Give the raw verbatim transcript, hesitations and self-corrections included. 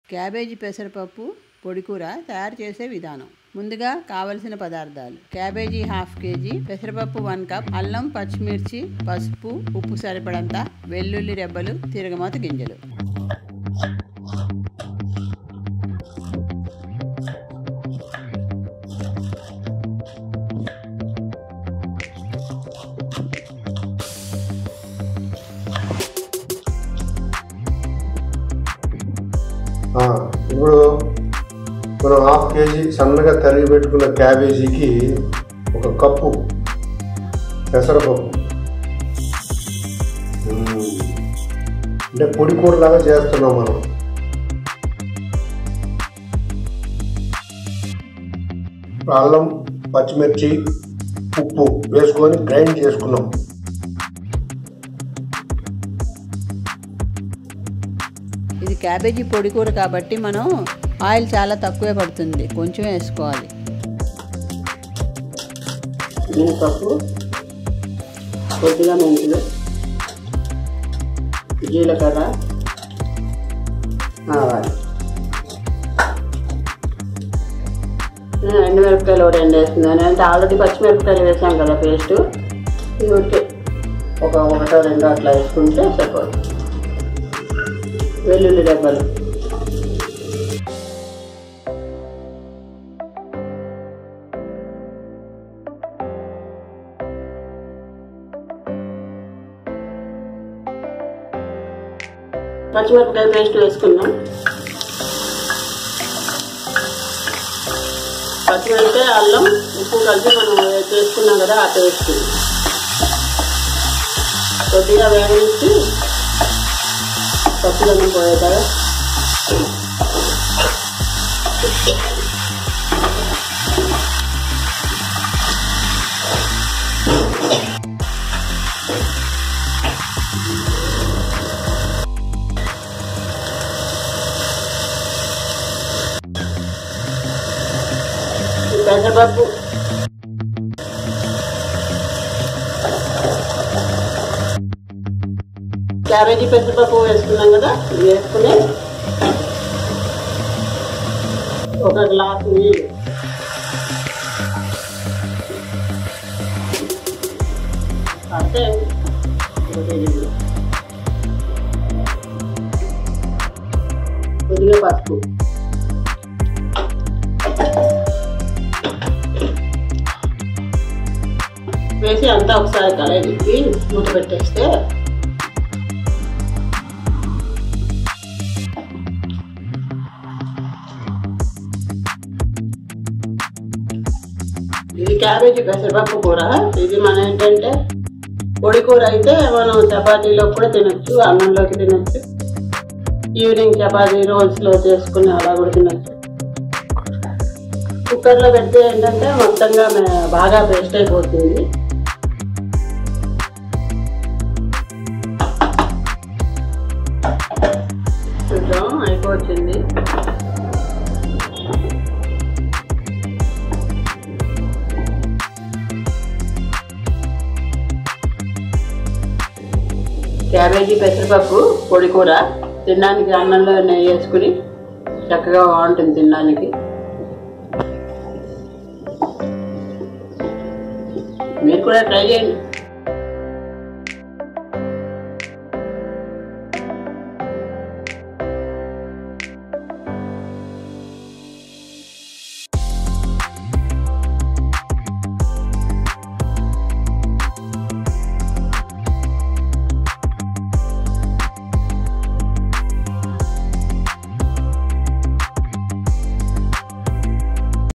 Cabbage పెసరపప్పు పొడికూర తయారు చేసే విధానం. ముందుగా కావలసిన పదార్థాలు: క్యాబేజీ హాఫ్ కేజీ, పెసరపప్పు వన్ కప్, అల్లం, పచ్చిమిర్చి, పసుపు, ఉప్పు సరిపడంత, వెల్లుల్లి రెబ్బలు, తిరగమాత గింజలు. ఇప్పుడు మనం హాఫ్ కేజీ సన్నగా తరిగి పెట్టుకున్న క్యాబేజీకి ఒక కప్పు పెసరపప్పు, అంటే పొడి కూరలాగా చేస్తున్నాం మనం. అల్లం, పచ్చిమిర్చి, ఉప్పు వేసుకొని గ్రైండ్ చేసుకున్నాం. ఇది క్యాబేజీ పొడి కూర కాబట్టి మనం ఆయిల్ చాలా తక్కువే పడుతుంది, కొంచెం వేసుకోవాలి. మినపప్పు, కొద్దిగా మెంతులు, జీలకర్ర, ఆవాలు, ఎండుమిరపకాయలు కూడా ఎండ వేస్తున్నాను. అంటే ఆల్రెడీ పచ్చిమిరపకాయలు వేసాం కదా పేస్ట్, ఇది ఉడికే ఒక ఒకటో రెండో అట్లా వేసుకుంటే సరిపోతుంది. వెల్లుల్లి రెబ్బలు, పచ్చిమిరపకాయ పేస్ట్ వేసుకున్నాం. పచ్చిమిరపకాయ, అల్లం, ఉప్పు కలిపి మనం చేసుకున్నాం కదా ఆ పేస్ట్ కొద్దిగా వేయించి పచ్చిదనం పోయేదాకా పెసరపప్పు, క్యాబేజీ పెసరపప్పు వేసుకున్నాం కదా, ఇది వేసుకుని ఒక గ్లాసు నీళ్ళు, అంటే కొద్దిగా పసుపు, వేసి అంతా ఒకసారి కలయి మూత పెట్టేస్తే ఇది క్యాబేజీ పెసరపప్పు కూర. ఇది మన ఏంటంటే పొడి కూర అయితే మనం చపాతీలో కూడా తినొచ్చు, అన్నంలోకి తినొచ్చు, ఈవినింగ్ చపాతీ రోల్స్లో చేసుకుని అలా కూడా తినొచ్చు. కుక్కర్లో పెడితే ఏంటంటే మొత్తంగా బాగా పేస్ట్ అయిపోతుంది. చూద్దాం, అయిపోతుంది. క్యాబేజీ పెసరపప్పు పొడి కూర తినడానికి అన్నంలో నెయ్యి వేసుకుని చక్కగా బాగుంటుంది తినడానికి. మీరు కూడా ట్రై చేయండి.